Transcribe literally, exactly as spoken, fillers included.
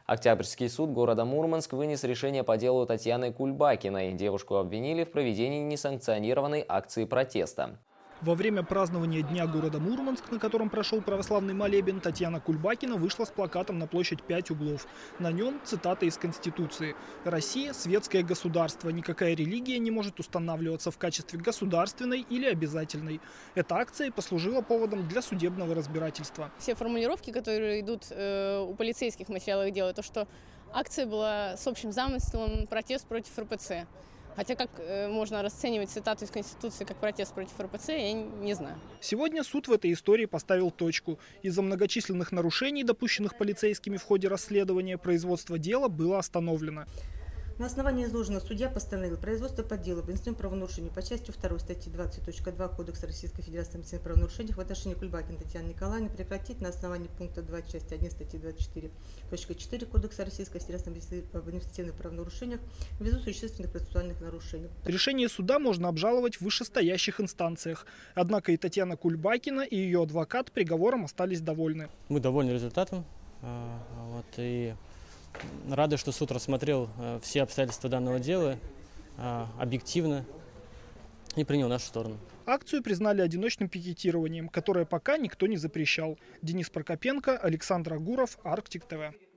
Октябрьский суд города Мурманск вынес решение по делу Татьяны Кульбакиной. Девушку обвинили в проведении несанкционированной акции протеста. Во время празднования Дня города Мурманск, на котором прошел православный молебен, Татьяна Кульбакина вышла с плакатом на площадь пять углов. На нем цитата из Конституции: «Россия – светское государство. Никакая религия не может устанавливаться в качестве государственной или обязательной». Эта акция послужила поводом для судебного разбирательства. Все формулировки, которые идут э, у полицейских материалов дела, то, что акция была с общим замыслом протест против эр пэ цэ. Хотя как э, можно расценивать цитату из Конституции как протест против эр пэ цэ, я не знаю. Сегодня суд в этой истории поставил точку. Из-за многочисленных нарушений, допущенных полицейскими в ходе расследования, производство дела было остановлено. На основании изложенного судья постановил производство по делу об административном правонарушении по части второй статьи двадцать точка два Кодекса Российской Федерации об административных правонарушениях в отношении Кульбакиной Татьяны Николаевны прекратить на основании пункта два части один статьи двадцать четыре точка четыре Кодекса Российской Федерации об административных правонарушениях ввиду существенных процессуальных нарушений. Решение суда можно обжаловать в вышестоящих инстанциях. Однако и Татьяна Кульбакина, и ее адвокат приговором остались довольны. Мы довольны результатом. Вот, и рады, что суд рассмотрел все обстоятельства данного дела объективно и принял нашу сторону. Акцию признали одиночным пикетированием, которое пока никто не запрещал. Денис Прокопенко, Александр Агуров, Арктик тэ вэ.